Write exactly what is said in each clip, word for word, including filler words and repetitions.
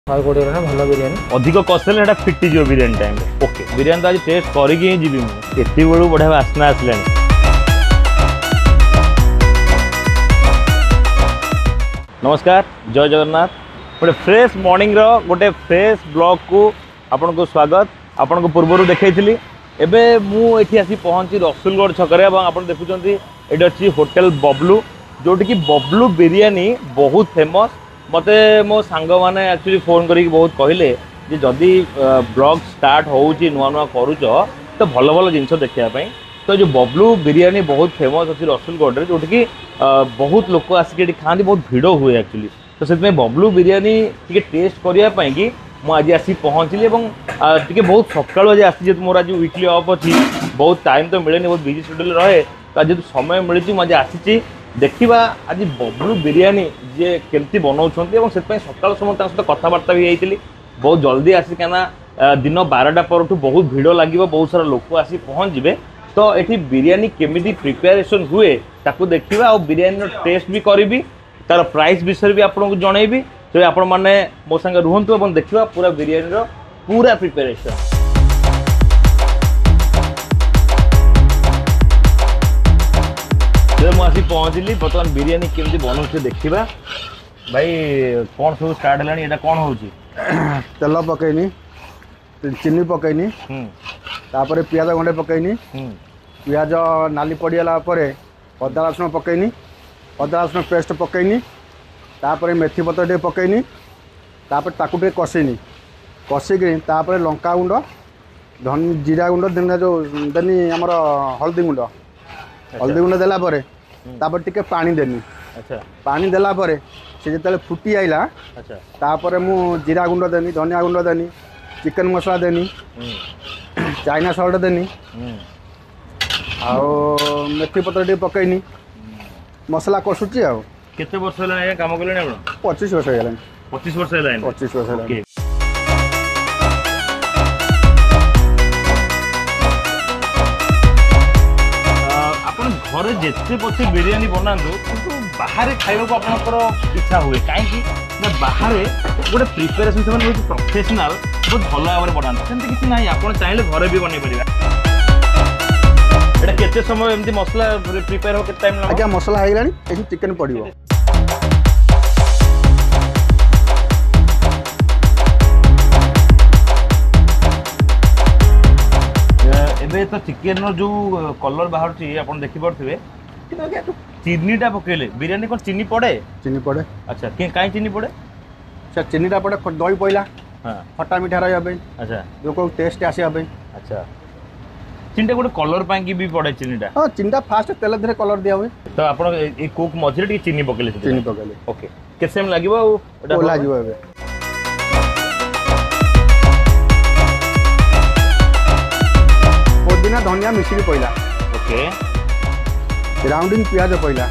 ଶହେ କୋଡ଼ିଏ ଟଙ୍କା ଭଲ ବିରିୟାନୀ ଅଧିକ କଷେଲେ ସେଟା ଫିଟିଯିବ ବିରିୟାନୀ ଟାଇମ୍ରେ। ଓକେ ବିରିୟାନୀ ତ ଆଜି ଟେଷ୍ଟ କରିକି ହିଁ ଯିବି ମୁଁ। ଏତିକି ବେଳୁ ବଢ଼ିଆ ବାସ୍ନା ଆସିଲାଣି। नमस्कार जय जगन्नाथ गोटे फ्रेश मॉर्निंग रो गोटे फ्रेश ब्लॉग को आपन को स्वागत। आपन को पूर्व देखी एबे मु एठी आसी पहुंची रसुलगढ़ छकरे और आपन देखुचंती एटी अछि होटल बबलू जोटी की बबलू बिरियानी बहुत फेमस। मते मो सांग माने एक्चुअली फोन करी बहुत कहले जे जदी ब्लॉग स्टार्ट होउची नुआ नुआ करूच तो भलो भलो जिंस देखिया पई। तो जो बबलू बिरियानी बहुत फेमस अच्छी रसुलगढ़ में जोटि कि बहुत लोक आसिक खाती बहुत भिड़ हुए एक्चुअली। तो से बबलू बिरियानी टी टेस्ट करने कि मुझे आसी पहुँचली टी बहुत सकाल आज आसी मोर आज वीकली ऑफ अच्छी बहुत टाइम तो मिले बहुत बिजी शेड्यूल रहे तो आज समय मिली मुझे आसी देखा आज बबलू बिरियानी जी केमती बनाऊँ से सकाल समय सहित कथबार्ता भी होती बहुत जल्दी आसी क्या दिन बारटा पर बहुत भिड़ लगे बहुत सारा लोक आसी पहुँच जाए। तो ये बिरियानी केमिति प्रिपेरेसन हुए ताकू देखा और बिरियानी टेस्ट भी करी तार प्राइस विषय भी आपको जनइबी। तो आपण मैंने मो संगे रुहतु और देखा पूरा बिरियानी पूरा प्रिपेरेसन। मुझे पहुँचली बर्तमान बिरियानी केमती बनाऊे देखा भाई कौन सब स्टार्ट है यहाँ कौन हो तेल पकईनी चीनी पकईनी तापर पियाज गंडे पकईनी पियाज नाली पड़गला अदा रसुण पकईनी अदा रसुण पेस्ट पकईनी तापर मेथी पत्र टे पकईनी तापर ताकू टे कषीनी कषिक तापर लंका गुंड धन जीरा गुंड देना जो देनी आमर हल्दी गुंड हल्दी गुंड देला परे तापर टिके पानी देनी। अच्छा पानी देला परे से जिते फुटी आइला अच्छा तापर मु जीरा गुंड देनी धनिया गुंड देनी चिकन मसला देनी चाइना सल्ट देनी आउ मेथी पत्र टे पकईनी मसला कषुची आ केते वर्ष है काम कले आप पच्चीस वर्ष है पच्चीस वर्ष है पच्चीस वर्ष है। घरे जिते पचे बिरियानी बनातु कि बाहर खाइबा को आपंकर इच्छा हुए कहीं बाहर गोटे प्रिपेरेसन से बहुत प्रोफेशनल बहुत भल भाव में बनाते सेमती किसी ना आप चाहिए घरे भी बन पारे। केते समय एमती मसला प्रिपेयर हो केते टाइम आज्ञा मसला हैलानी एठी चिकन पड़िबो एबे तो चिकन रो जो कलर बाहर ची आपण देखि पड़थिबे कि चीनीटा पकेले बिरियानी कोन चीनी पड़े चीनी पड़े। अच्छा के काई चीनी पड़े सर चीनीटा पड़े दही पइला हां खट्टा मीठा रहया पे अच्छा जो को टेस्ट आसी पे अच्छा चीनीटा गोटे कलर पाई की भी पड़े चीनीटा हां चीनीटा फास्ट तेल धरे कलर दिया हुए तो आपण ए कुक मझरे टी चीनी पकेले चीनी पकेले ओके के सेम लागिवो ओटा ओला जिवो एबे पुदीना धनिया मिश्री पइला ओके ग्राउंडिंग प्याज पइला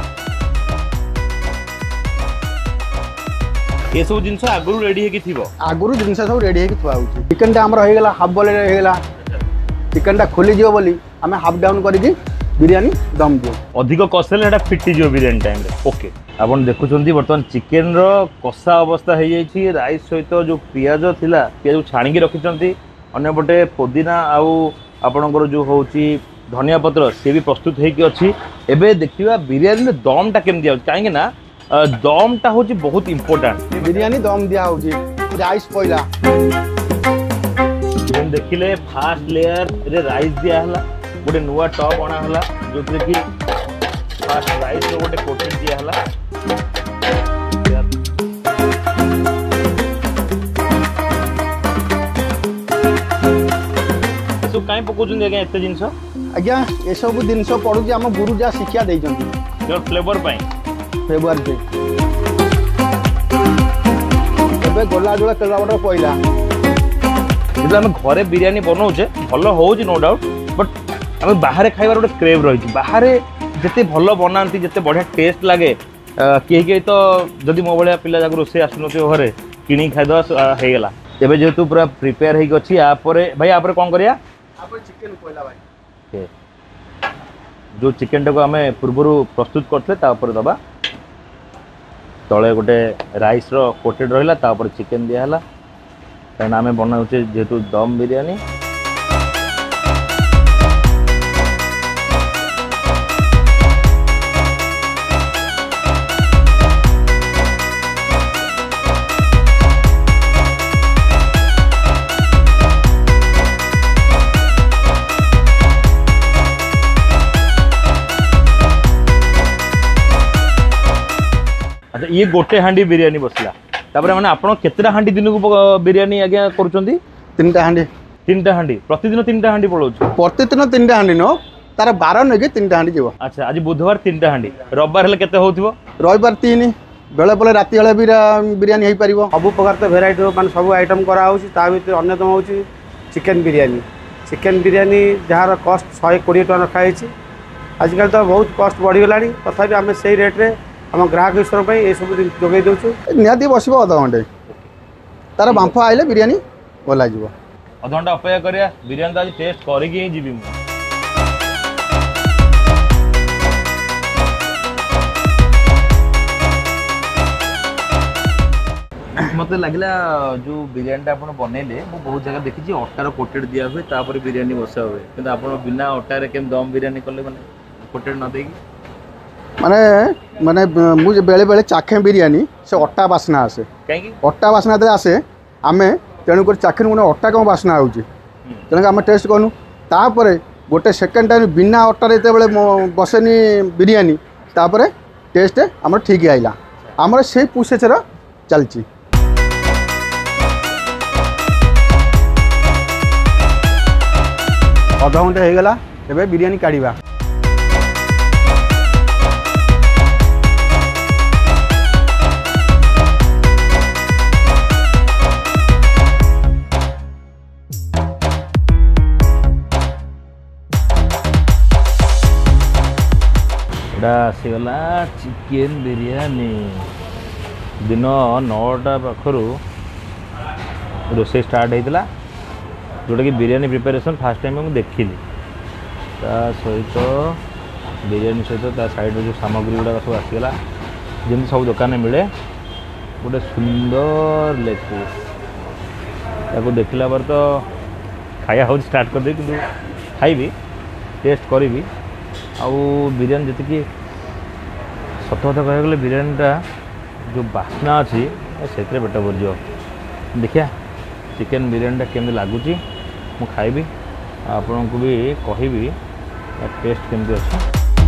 ये सब जिनस आगुरु रेडी है कि थिबो आगुरु जिनस सब रेडी है कि थुआ होची। चिकन टा हमर होई गेला हाफ बॉयल रे गेला चिकन टा खोली जियो बोली हमें हाफ डाउन करी कि बिरियानी दम दियो अधिक कषले एटा फिटी जियो बिरियानी टाइम रे ओके। आपण देखुचंती बर्तमान चिकन रो कषा अवस्था हो जाई राइस सहित जो पियाज थिला पियाज छाणी के रखिचंती अन्य पटे पुदीना आउ आपणकर जो होची धनिया पत्र सी भी प्रस्तुत होगी अच्छी। एबे देखिबा बिरियानी दम टा केम दिया कहीं ना दम टा होची बहुत इंपोर्टेंट बिरियानी दम दिया होची राइस पइला जेन देखिले फास्ट लेयर रे राइस दिया हला गोटे नुआ टॉप बना हला जो कि फास्ट राइस रो गोटे कोटिंग दिया हला तो काई पकोचुन आज्ञा एते जिंस आज्ञा ए सब जिनस पड़ुची आम गुरु जा शिक्षा देइचंती जो फ्लेवर पाई फ्लेवर पे एबे गोला जोला तेला बटर पइला जब आम घरे बिरियानी बनाऊे भल हो नो डाउट बट आम बाहर खाइबार गोटे क्रेव रही बाहर जिते भल बनाती जिते बढ़िया टेस्ट लगे कहीं कहीं तो जदि मो भाया पिला जाक रोसे आसन घरे कि खाईद होगा एवं जेहेतु पूरा प्रिपेयर होपर भाई आप कौन करिया चिकन पइला भाई जो चिकन टाक आम पूर्व प्रस्तुत करते दबा तले गोटे राइस रो कोटेड रहिला तापर चिकेन दिया हला कहीं आम बनाऊे जेहेतु दम बिरयानी। अच्छा ये गोटे हांडी बिरयानी बसला तापर माने आपण केतरा हांडी दिन को बिरयानी आज्ञा करूचंदी? तीनटा हांडी तीनटा हांडी प्रतिदिन तीनटा हांडी पड़ोछ? प्रतिदिन तीनटा हांडी न तार बार नेके तीनटा हांडी जीव। अच्छा आज बुधवार तीनटा हांडी रविवार हेले केते होथिबो? रविवार तीन बेले बेले राति बेले बिरयानी हो पार सब प्रकार तो भेराइट मान सब आइटम करा होउची ता भीतर अन्यतम होउची चिकेन बिरयानी। चिकेन बिरयानी जार कॉस्ट शहे कोड़े टका रखा है। आजकल तो बहुत कॉस्ट बढ़ीगलानी तथापि आम से रेट रे आम ग्राहक हिसाब से ये सब जोगे दूसु निहाती बस अध घंटे तार बांफ आइले बिरयानी भल लगे अध घंटा अपेक्षा करिया बिरयानी तो आज टेस्ट करिकी ही जीवी मु। मत लगला जो बिरयानी आप बनइले वो बहुत जगह देखी अटार कोटेड दिया हुए तापर बिरयानी बसा हुए कि आप बिना अटारे केम दम बिरयानी कले माने कोटेड न देगी माने माने मुझे बेले बेले चाखे बिरयानी से अट्टा बासना आसे कहीं अट्टा बासना दे आसे आमे तेणुक चाखे मैंने अट्टा कौन बासना होची तेणुक आम टेस्ट करूँ तापर गोटे सेकेंड टाइम बिना अट्टा जो बसेनी बिरयानी तापर टेस्ट आम ठीक आइला आमर से प्रोसेसर चलची। अध घंटे हो गला एबे बिरयानी काढ़ा आसीगला चिकेन बिरयानी दिन नौटा पाखर रोसे स्टार्ट होता जोटा कि बिरयानी प्रिपरेशन फास्ट टाइम मुझे देखिली ता सहित बिरयानी सहित ता साइड जो सामग्री गुड़ा सब आसीगला जमी सब दुकान में मिले गोटे सुंदर लेग पीस देखला बार तो खाया हो स्टार्ट कर दे कि खाइबी टेस्ट करी आउ बिरयानी जी सत कथा कह बिरयानीटा जो बास्ना अच्छी से पेट भरज देखिया चिकेन बिरयानीटा केमती लगुच मु खाइबी आपन को भी कहबी टेस्ट केमती अच्छे।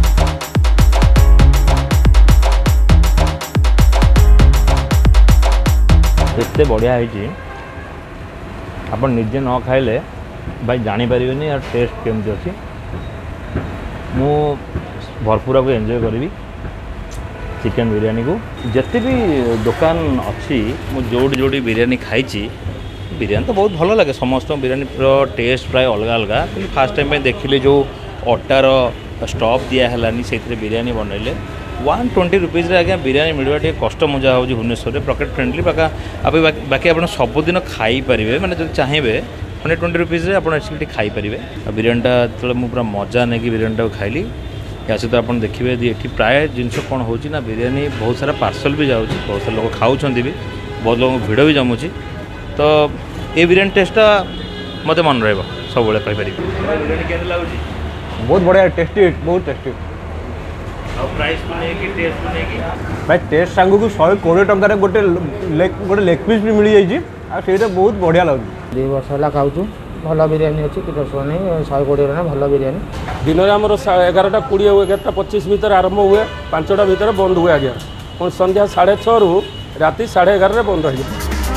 एते बढ़िया है आप निजे न खाइले भाई जापर यार टेस्ट केमती अच्छी मु भरपूर को एंजॉय करी चिकेन बिरयानी को जिते भी दुकान अच्छी मु जोड़ी जोड़ी बिरयानी खाई बिरयानी तो बहुत भल लगे समस्त बिरयानी टेस्ट प्राय अलग अलग कि फास्ट टाइम देखिले जो अटार स्टॉप दिहलानी से बिरयानी बनइले वन ट्वेंटी रुपीज आज्ञा बिरयानी मिलवा टे कष्ट मजा हो भुवनेश्वर पॉकेट फ्रेंडली बाका बाकी आप सबुदिन खाई पारे मैंने जो चाहिए हंड्रेड ट्वेंटी रुपीज आप खाईपारे बिरयानीटा जो मुझे पूरा मजा नहीं बिरयानीटा खाइली या सहित आप देखिए ये प्राय जिनस कौन हो बिरयानी बहुत सारा पार्सल भी जाऊँगी बहुत सारे लोग खाऊँ भी बहुत लोग भिड़ भी जमुची तो ये बिरयानी टेस्टा मत मन रहा सब कहीपर बिरयानी कैसे लगुच बहुत बढ़िया टेस्टी बहुत टेस्टी प्राइस को लेकिन टेस्ट को लेकिन भाई टेस्ट सांग को शहे कोड़े टकर गोटे गोटे लेग पीस भी मिल जाइए बहुत बढ़िया लगे दुई वर्ष है खाऊँ भल बिरयानी अच्छी कि दस नहीं शहे कोड़े भल बिरयानी दिन में आमर एगारटा कोड़े एगारटा पचीस भितर आरंभ हुए पांचटा भितर बंद हुए आज्ञा पुणी संध्या साढ़े छः रु राति साढ़े एगार बंद हो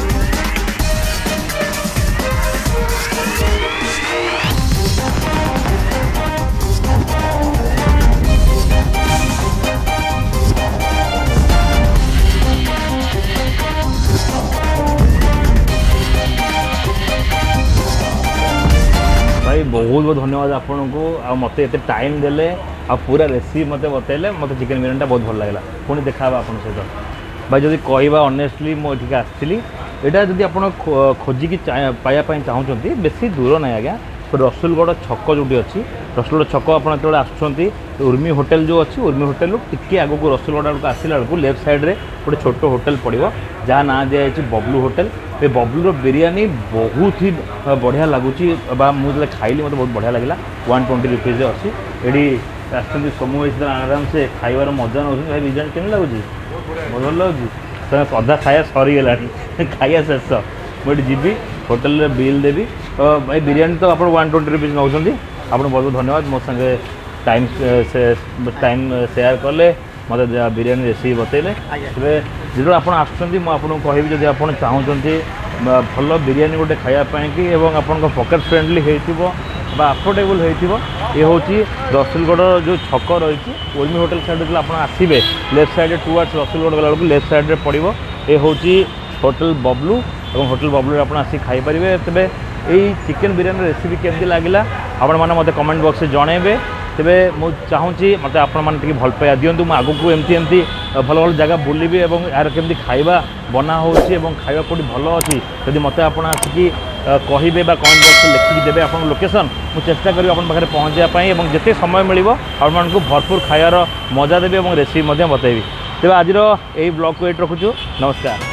बहुत बहुत धन्यवाद आपन को आ मत एत टाइम देले आ पूरा रेसिपी मत बतैले मत चिकेन बिरयानीटा बहुत भल लगे पुणी देखा आपन सहित भाई जदि कहवा ऑनेस्टली मुझे आसली यहाँ जब आप खोजिकी पाइबा चाहूँगी बेसी दूर ना आज्ञा रसुलगढ़ छक जो अच्छी रसुलगढ़ छक आप आसुँच उर्मी होटेल जो अच्छी उर्मी होटेल टिके आग को रसुलगढ़ आसला बेलू लेफ्ट साइड रे गोटे छोट होटेल पड़ो जहाँ ना दिखाई बबलू होटेल ये बबलूर बिरियानी बहुत ही बढ़िया लगुच मुझे खाइली मतलब बहुत बढ़िया लगे वन ट्वेंटी रुपीज अच्छी ये आसुँच समूह आराम से खाइबार मजा नौ भाई बिरियानी केमी लगुच बहुत भल लगुच अधा खाया सरीगला खाया शेष मुझे जीवी होटेल बिल देवी तो भाई बिरियानी तो आप वन ट्वेंटी रुपीज नौ आपको बहुत बहुत धन्यवाद मो संगे टाइम टाइम सेयार कले मत बिरियानी रेसिपी बतैले तेज जो आप आपको कहि जब आप चाहते भल बिरियानी गोटे खायापाई कि आपन पकेट फ्रेंडली हो अफोर्डेबल हो ये हूँ रसुलगढ़ जो छक रही उर्मी होटेल साइड आप आसवे लेफ्ट साइड टुवर्ड्स रसुलगढ़ गला लेफ्ट साइड रे पड़ो ये हूँ होटेल बबलू और होटेल बबलू आप आसी खाईपारे तेरे यही चिकेन बिरियानी रेसिपी केमती लगे आपण मैंने मत कमेंट बॉक्स में जनइबे तेरे मुझे चाहूँगी मत आपने भल पाया दिंतु मुझे आगू एमती एमती भल भल जगह बुलबी और यार केमती खाइबा बना हो खाइबा कौटी भल अच्छी जदि मत आप आसिकी कहे कमेंट बॉक्स में लिखिकी देवे आप लोकेशन मुझे चेष्टा करी अपन पाखे पहुँचापी और जिते समय मिल आपको भरपूर खाइबार मजा देवी और रेसिपी बतैबी तेज आज यही ब्लॉग को ये रखुचु नमस्कार।